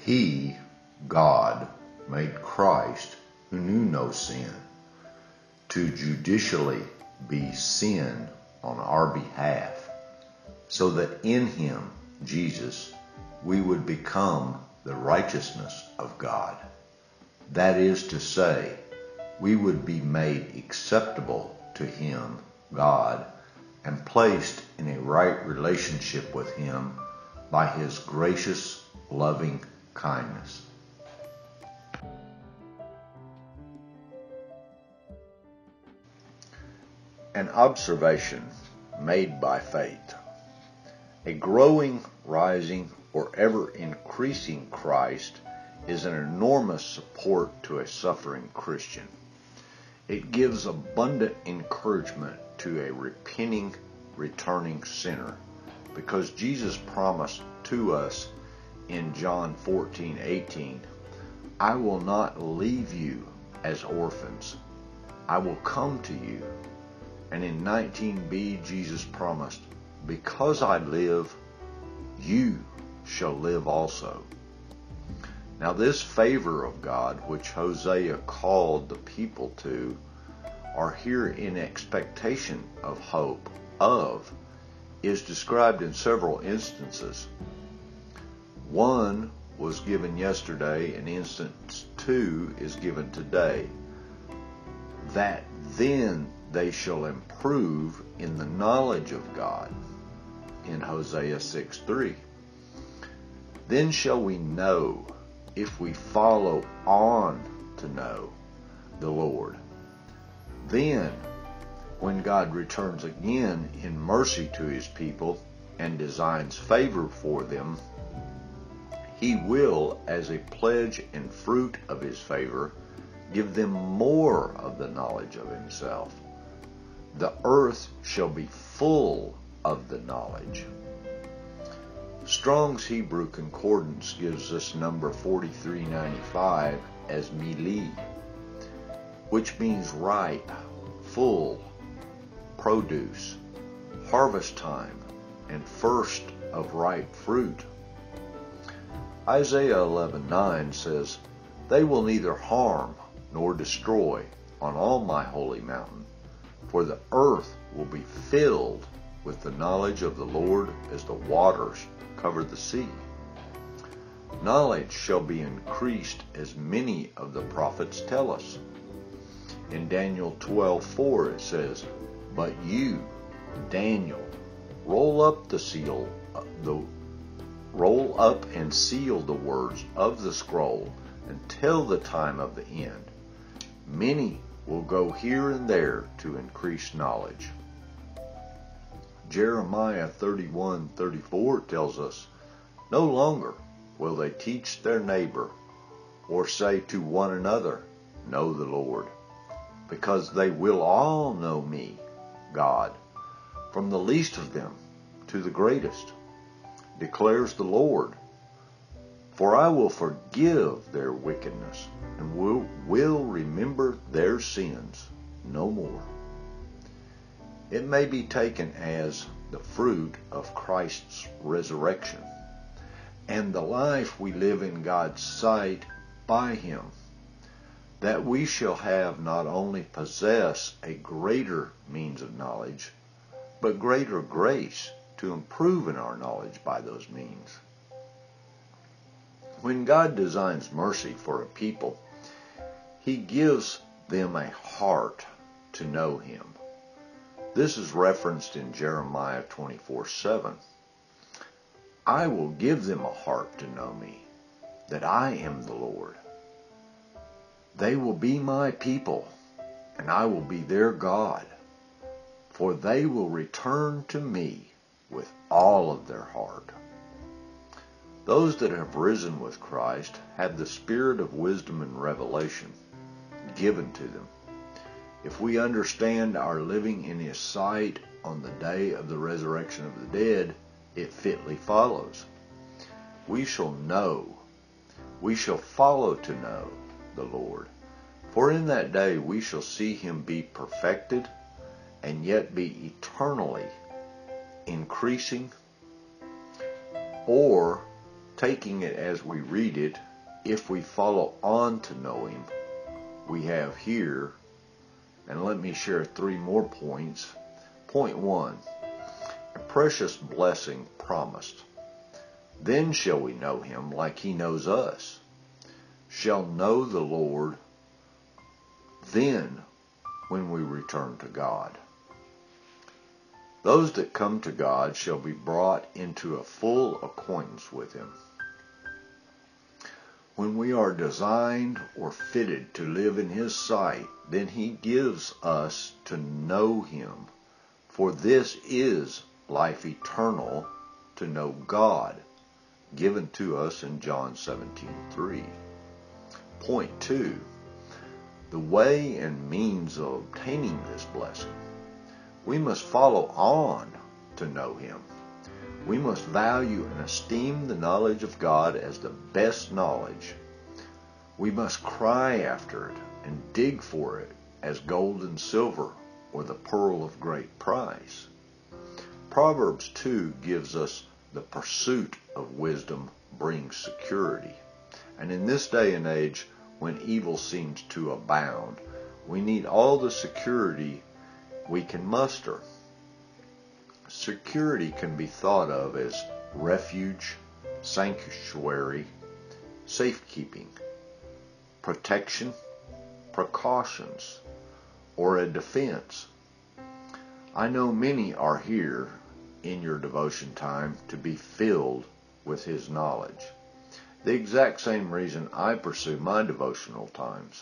He, God, made Christ, who knew no sin, to judicially be sin on our behalf, so that in him, Jesus, we would become the righteousness of God. That is to say, we would be made acceptable to him, God, and placed in a right relationship with him by his gracious, loving kindness. An observation made by faith. A growing, rising, or ever-increasing Christ is an enormous support to a suffering Christian. It gives abundant encouragement to a repenting, returning sinner, because Jesus promised to us in John 14:18, I will not leave you as orphans. I will come to you. And in 19b, Jesus promised, because I live, you shall live also. Now this favor of God, which Hosea called the people to, are here in expectation of hope of, is described in several instances. One was given yesterday, and instance 2 is given today. That then they shall improve in the knowledge of God, in Hosea 6:3. Then shall we know, if we follow on to know the Lord. Then, when God returns again in mercy to his people and designs favor for them, he will, as a pledge and fruit of his favor, give them more of the knowledge of himself. The earth shall be full of the knowledge. Strong's Hebrew Concordance gives us number 4395 as meleah, which means ripe, full, produce, harvest time, and first of ripe fruit. Isaiah 11:9 says, they will neither harm nor destroy on all my holy mountain, for the earth will be filled with the knowledge of the Lord as the waters cover the sea. Knowledge shall be increased, as many of the prophets tell us. In Daniel 12:4 it says, but you, Daniel, roll up and seal the words of the scroll until the time of the end. Many will go here and there to increase knowledge. Jeremiah 31:34 tells us, no longer will they teach their neighbor or say to one another, know the Lord, because they will all know me, God, from the least of them to the greatest, declares the Lord. For I will forgive their wickedness and will remember their sins no more. It may be taken as the fruit of Christ's resurrection and the life we live in God's sight by him, that we shall have not only possess a greater means of knowledge, but greater grace to improve in our knowledge by those means. When God designs mercy for a people, he gives them a heart to know him. This is referenced in Jeremiah 24:7. I will give them a heart to know me, that I am the Lord. They will be my people, and I will be their God, for they will return to me with all of their heart. Those that have risen with Christ have the spirit of wisdom and revelation given to them. If we understand our living in his sight on the day of the resurrection of the dead, it fitly follows. We shall follow to know the Lord. For in that day we shall see him be perfected, and yet be eternally increasing, or taking it as we read it, if we follow on to know him, we have here, and let me share 3 more points. Point 1, a precious blessing promised. Then shall we know him like he knows us. Shall know the Lord then when we return to God. Those that come to God shall be brought into a full acquaintance with him. When we are designed or fitted to live in his sight, then he gives us to know him. For this is life eternal, to know God, given to us in John 17:3. Point 2, the way and means of obtaining this blessing. We must follow on to know him. We must value and esteem the knowledge of God as the best knowledge. We must cry after it and dig for it as gold and silver or the pearl of great price. Proverbs 2 gives us the pursuit of wisdom brings security. And in this day and age, when evil seems to abound, we need all the security we can muster. Security can be thought of as refuge, sanctuary, safekeeping, protection, precautions, or a defense. I know many are here in your devotion time to be filled with his knowledge. The exact same reason I pursue my devotional times.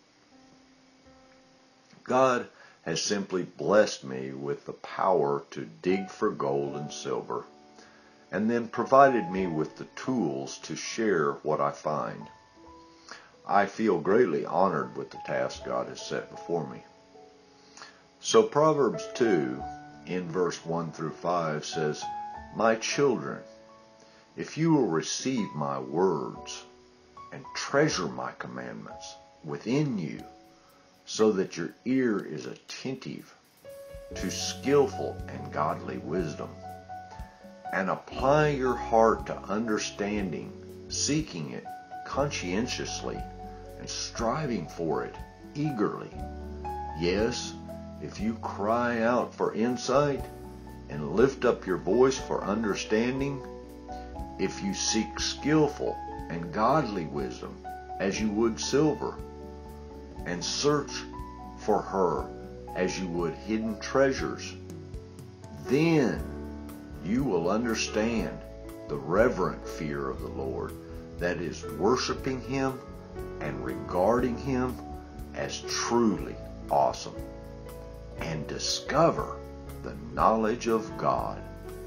God has simply blessed me with the power to dig for gold and silver, and then provided me with the tools to share what I find. I feel greatly honored with the task God has set before me. So Proverbs 2, in verse 1 through 5 says, "My children, if you will receive my words and treasure my commandments within you, so that your ear is attentive to skillful and godly wisdom, and apply your heart to understanding, seeking it conscientiously and striving for it eagerly. Yes, if you cry out for insight and lift up your voice for understanding, if you seek skillful and godly wisdom as you would silver, and search for her as you would hidden treasures, then you will understand the reverent fear of the Lord, that is, worshiping him and regarding him as truly awesome, and discover the knowledge of God."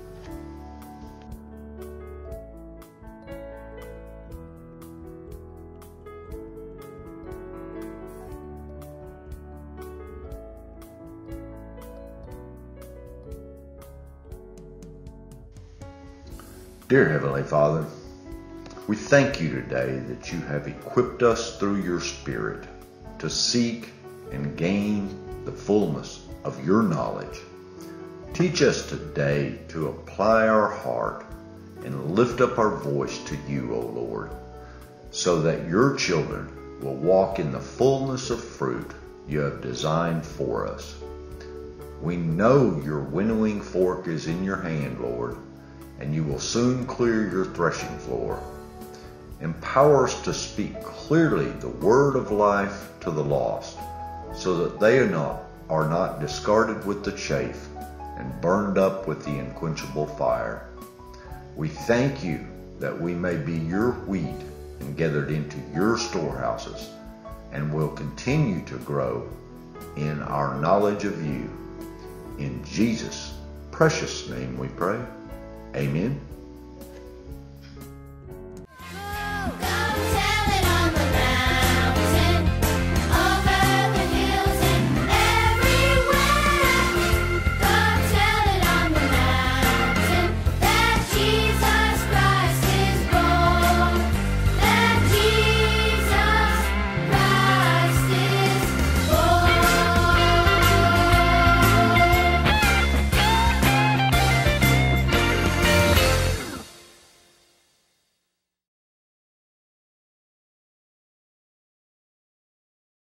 Dear Heavenly Father, we thank you today that you have equipped us through your Spirit to seek and gain the fullness of your knowledge. Teach us today to apply our heart and lift up our voice to you, O Lord, so that your children will walk in the fullness of fruit you have designed for us. We know your winnowing fork is in your hand, Lord, and you will soon clear your threshing floor. Empower us to speak clearly the word of life to the lost, so that they are not discarded with the chaff and burned up with the unquenchable fire. We thank you that we may be your wheat and gathered into your storehouses, and will continue to grow in our knowledge of you. In Jesus' precious name we pray. Amen.